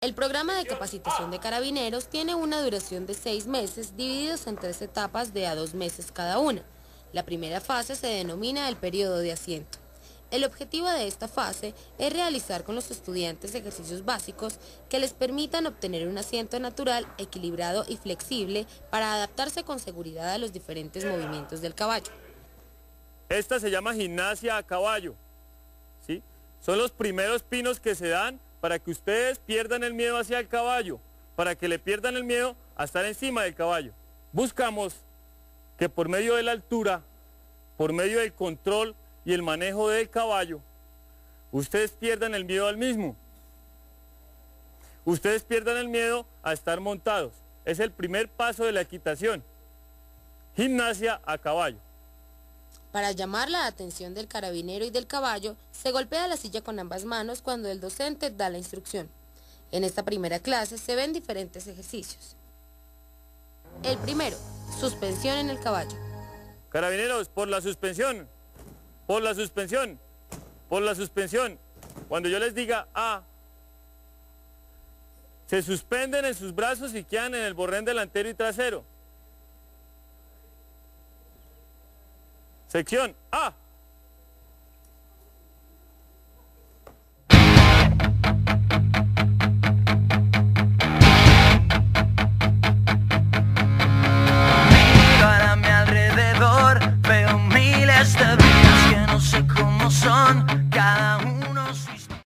El programa de capacitación de carabineros tiene una duración de 6 meses divididos en 3 etapas de a 2 meses cada una. La primera fase se denomina el periodo de asiento. El objetivo de esta fase es realizar con los estudiantes ejercicios básicos que les permitan obtener un asiento natural, equilibrado y flexible para adaptarse con seguridad a los diferentes movimientos del caballo. Esta se llama gimnasia a caballo, ¿sí? Son los primeros pinos que se dan para que ustedes pierdan el miedo hacia el caballo, para que le pierdan el miedo a estar encima del caballo. Buscamos que por medio de la altura, por medio del control y el manejo del caballo, ustedes pierdan el miedo al mismo. Ustedes pierdan el miedo a estar montados. Es el primer paso de la equitación. Gimnasia a caballo. Para llamar la atención del carabinero y del caballo, se golpea la silla con ambas manos cuando el docente da la instrucción. En esta primera clase se ven diferentes ejercicios. El primero, suspensión en el caballo. Carabineros, por la suspensión, por la suspensión, por la suspensión. Cuando yo les diga A, se suspenden en sus brazos y quedan en el borrén delantero y trasero. Sección A.